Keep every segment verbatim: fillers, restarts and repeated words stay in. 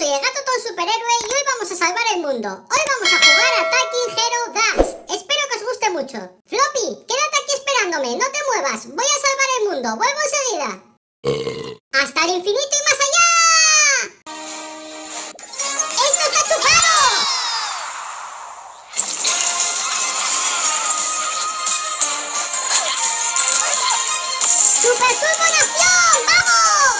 soy el gato Tom superhéroe y hoy vamos a salvar el mundo. Hoy vamos a jugar a Attacking Hero Dash. Espero que os guste mucho. Floppy, quédate aquí esperándome, no te muevas. Voy a salvar el mundo, vuelvo enseguida. ¡Hasta el infinito y más allá! ¡Esto está chupado! ¡Super Turbo Nación! ¡Vamos!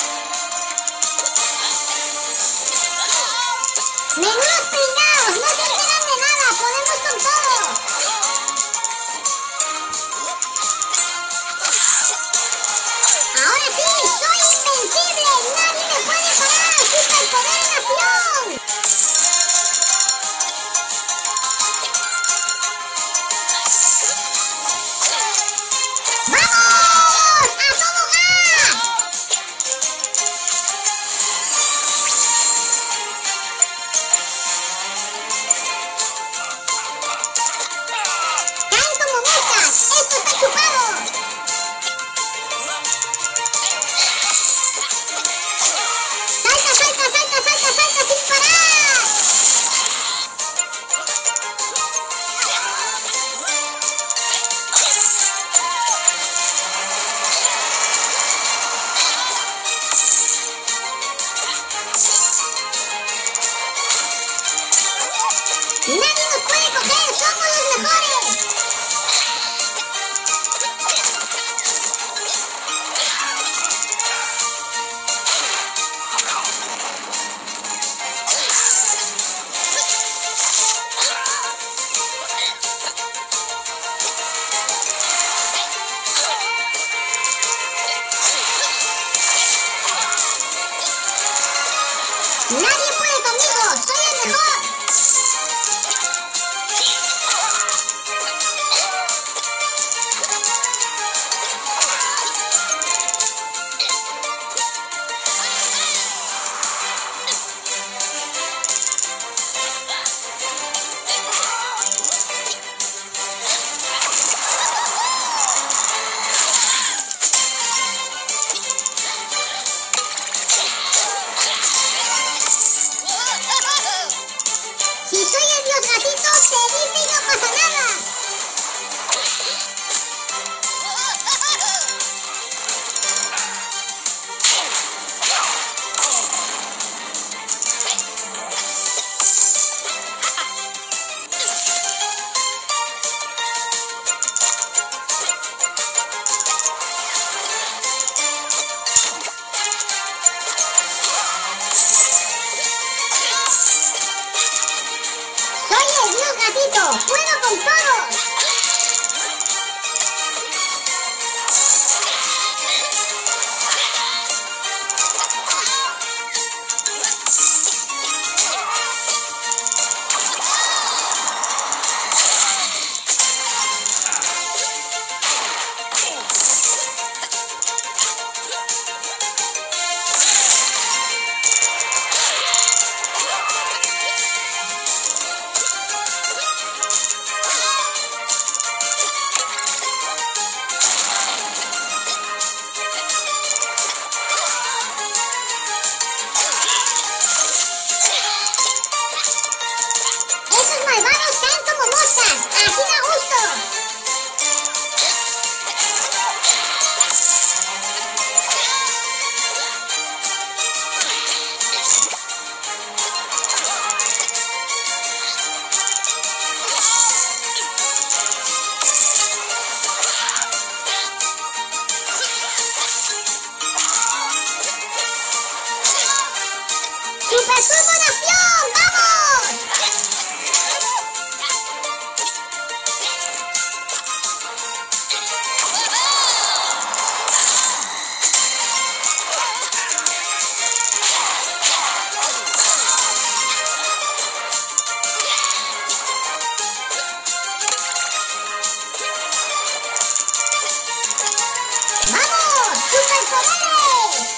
¡Menudos pringaos! ¡No se enteran de nada! ¡Podemos con todo! ¡Ahora sí! ¡Soy invencible! ¡Nadie me puede parar! ¡Superpoder Nación! ¡Vamos! ¡A todo gas! ¡Caen como moscas! ¡Esto está chupado! ¡Salta, salta, salta, salta, salta sin parar! ¡Nadie nos puede coger! ¡Somos los mejores! ¡Nadie puede conmigo! ¡Soy el mejor! Si soy el dios gatito, se dice y no pasa nada. Soy el dios gatito, puedo con todos. Esos malvados caen como moscas, así da gusto. ¡Super Turbo Nación! ¡Vamos! ¡Vamos! ¡Superpoderes!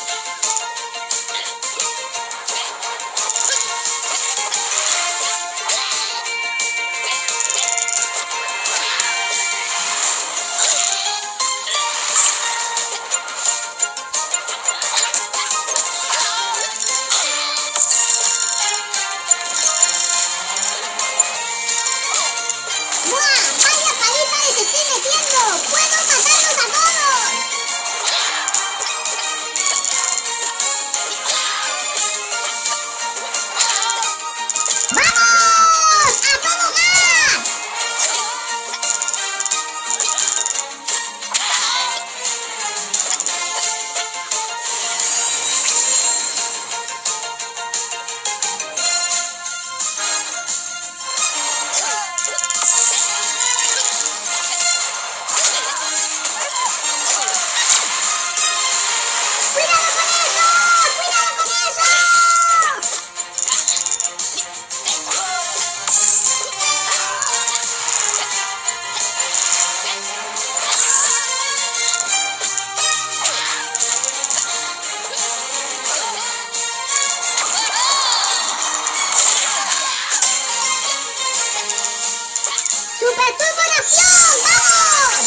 turbonación! ¡Vamos!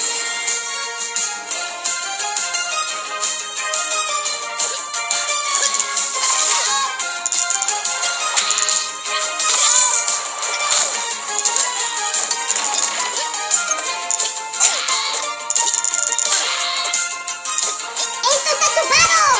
¡Esto está chupado!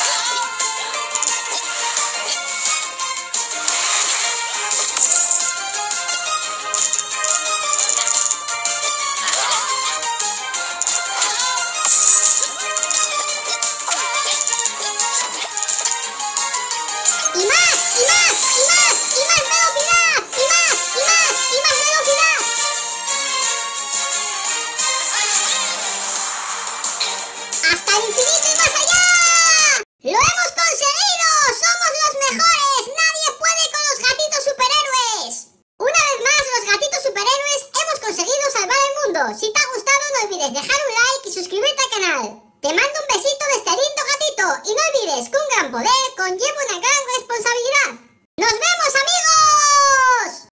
¡Y más! ¡Y más! ¡Y más! ¡Y más velocidad! ¡Y más! ¡Y más! ¡Y más velocidad! ¡Hasta el infinito y más allá! ¡Lo hemos conseguido! ¡Somos los mejores! ¡Nadie puede con los gatitos superhéroes! Una vez más, los gatitos superhéroes hemos conseguido salvar el mundo. Si te ha gustado, no olvides dejar un like y suscribirte al canal. Te mando un besito de este lindo gatito y no olvides que un gran poder conlleva una gran responsabilidad.